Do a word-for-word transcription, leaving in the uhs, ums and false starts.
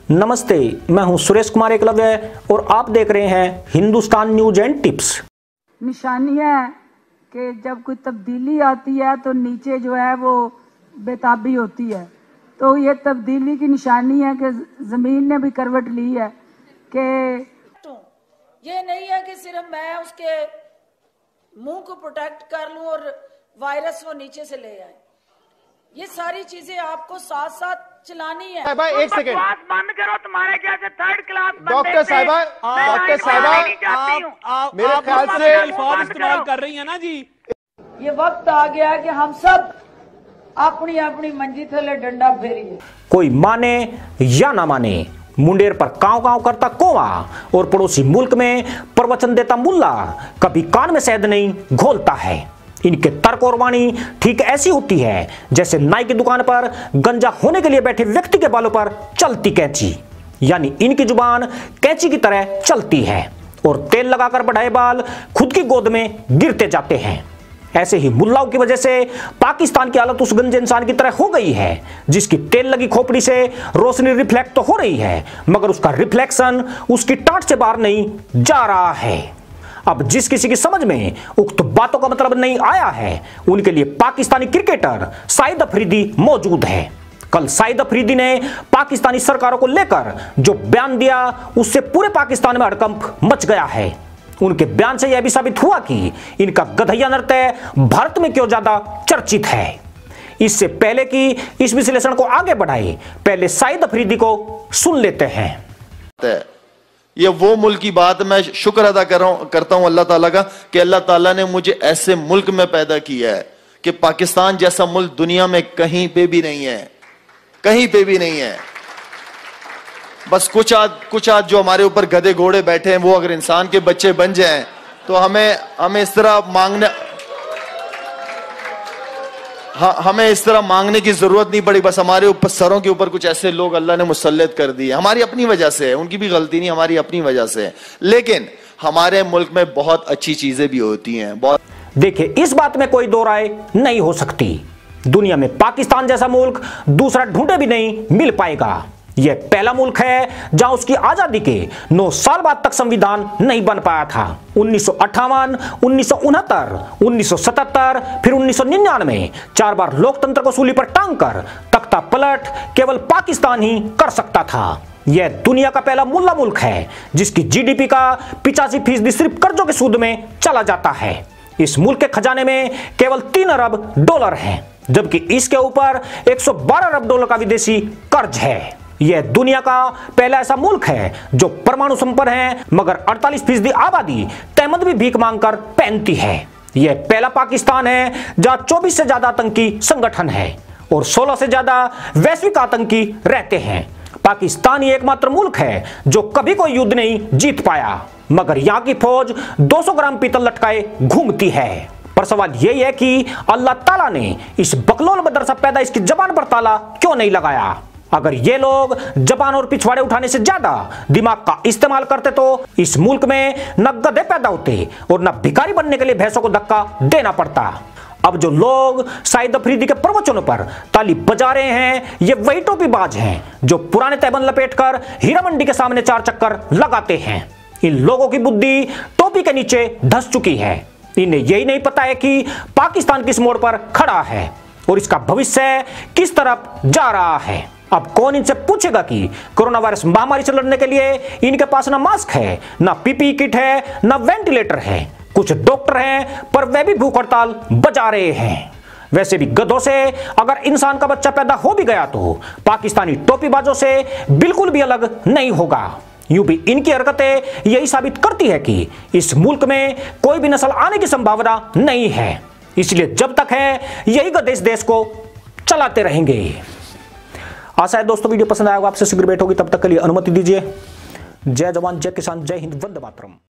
नमस्ते, मैं हूं सुरेश कुमार एकलव्य और आप देख रहे हैं हिंदुस्तान न्यूज एंड टिप्स। निशानियां है कि जब कोई तब्दीली आती है तो नीचे जो है वो बेताबी होती है, तो ये तब्दीली की निशानी है कि जमीन ने भी करवट ली है। कि ये नहीं है कि सिर्फ मैं उसके मुंह को प्रोटेक्ट कर लूं और वायरस वो नीचे से ले आए। ये सारी चीजें आपको साथ साथ चलानी है। भाई एक सेकंड बात बंद करो। तुम्हारे जैसे थर्ड क्लास डॉक्टर साहिबा डॉक्टर साहिबा आप, आप मेरे ख्याल से अल्फाज इस्तेमाल कर रही है ना जी। ये वक्त आ गया है कि हम सब अपनी अपनी मंजी थले डंडा फेरिए। कोई माने या ना माने, मुंडेर पर काव काव करता कौवा और पड़ोसी मुल्क में प्रवचन देता मुल्ला कभी कान में शहद नहीं घोलता है। इनके तर्क और वाणी ठीक ऐसी होती है जैसे नाई की दुकान पर गंजा होने के लिए बैठे व्यक्ति के बालों पर चलती कैंची, यानी इनकी जुबान कैंची की तरह चलती है और तेल लगाकर बढ़ाए बाल खुद की गोद में गिरते जाते हैं। ऐसे ही मुल्लाओं की वजह से पाकिस्तान की हालत उस गंजे इंसान की तरह हो गई है जिसकी तेल लगी खोपड़ी से रोशनी रिफ्लेक्ट तो हो रही है मगर उसका रिफ्लेक्शन उसकी टाट से बाहर नहीं जा रहा है। अब जिस किसी की समझ में उक्त बातों का मतलब नहीं आया है उनके लिए पाकिस्तानी क्रिकेटर शाहिद अफरीदी मौजूद है। कल शाहिद अफरीदी ने पाकिस्तानी सरकारों को लेकर जो बयान दिया उससे पूरे पाकिस्तान में हड़कंप मच गया है। उनके बयान से यह भी साबित हुआ कि इनका गधैया नृत्य भारत में क्यों ज्यादा चर्चित है। इससे पहले कि इस विश्लेषण को आगे बढ़ाए, पहले शाहिद अफरीदी को सुन लेते हैं। ये वो मुल्क की बात, मैं शुक्र अदा कर रहा हूं करता हूं अल्लाह ताला का कि अल्लाह ताला ने मुझे ऐसे मुल्क में पैदा किया है कि पाकिस्तान जैसा मुल्क दुनिया में कहीं पे भी नहीं है, कहीं पे भी नहीं है। बस कुछ आज कुछ आज जो हमारे ऊपर गधे घोड़े बैठे हैं वो अगर इंसान के बच्चे बन जाएं तो हमें हमें इस तरह मांगने हाँ, हमें इस तरह मांगने की जरूरत नहीं पड़ी। बस हमारे ऊपर सरों के ऊपर कुछ ऐसे लोग अल्लाह ने मुसल्लत कर दिए, हमारी अपनी वजह से है, उनकी भी गलती नहीं, हमारी अपनी वजह से है। लेकिन हमारे मुल्क में बहुत अच्छी चीजें भी होती हैं। बहुत देखिए, इस बात में कोई दो राय नहीं हो सकती। दुनिया में पाकिस्तान जैसा मुल्क दूसरा ढूंढे भी नहीं मिल पाएगा। यह पहला मुल्क है जहां उसकी आजादी के नौ साल बाद तक संविधान नहीं बन पाया था। उन्नीस सौ अट्ठावन, उन्नीस सौ उनहत्तर, उन्नीस सौ सतहत्तर, फिर उन्नीस सौ निन्यानवे, चार बार लोकतंत्र को सूली पर टांग कर तख्ता पलट केवल पाकिस्तान ही कर सकता था। यह दुनिया का पहला मुल्ला मुल्क है जिसकी जीडीपी का पिचासी फीसदी सिर्फ कर्जों के सूद में चला जाता है। इस मुल्क के खजाने में केवल तीन अरब डॉलर है, जबकि इसके ऊपर एक सौ बारह अरब डॉलर का विदेशी कर्ज है। यह दुनिया का पहला ऐसा मुल्क है जो परमाणु संपन्न है मगर अड़तालीस फीसदी आबादी तहमद भी भीख मांगकर पहनती है। यह पहला पाकिस्तान है जहां चौबीस से ज्यादा आतंकी संगठन है और सोलह से ज्यादा वैश्विक आतंकी रहते हैं। पाकिस्तान ही एकमात्र मुल्क है जो कभी कोई युद्ध नहीं जीत पाया मगर यहां की फौज दो सौ ग्राम पीतल लटकाए घूमती है। पर सवाल यही है कि अल्लाह ताला ने इस बकलोल मदरसा पैदा इसकी जबान पर ताला क्यों नहीं लगाया। अगर ये लोग जबान और पिछवाड़े उठाने से ज्यादा दिमाग का इस्तेमाल करते तो इस मुल्क में न गधे पैदा होते और न भिखारी बनने के लिए भैंसों को धक्का देना पड़ता। अब जो लोग शाहिद अफरीदी के प्रवचनों पर ताली बजा रहे हैं ये वही टोपीबाज हैं जो पुराने तैबंद लपेटकर हीरा मंडी के सामने चार चक्कर लगाते हैं। इन लोगों की बुद्धि टोपी के नीचे धंस चुकी है। इन्हें यही नहीं पता है कि पाकिस्तान किस मोड़ पर खड़ा है और इसका भविष्य किस तरफ जा रहा है। अब कौन इनसे पूछेगा कि कोरोना वायरस महामारी से लड़ने के लिए इनके पास ना मास्क है, ना पीपीई किट है, ना वेंटिलेटर है। कुछ डॉक्टर हैं पर वे भी भूख हड़ताल बजा रहे हैं। वैसे भी गधों से अगर इंसान का बच्चा पैदा हो भी गया तो पाकिस्तानी टोपीबाजों से बिल्कुल भी अलग नहीं होगा। यूं भी इनकी हरकतें यही साबित करती है कि इस मुल्क में कोई भी नस्ल आने की संभावना नहीं है। इसलिए जब तक है यही गधे इस देश को चलाते रहेंगे। आशा है दोस्तों वीडियो पसंद आएगा, आपसे शीघ्र भेंट होगी, तब तक के लिए अनुमति दीजिए। जय जवान, जय किसान, जय हिंद, वंदे मातरम।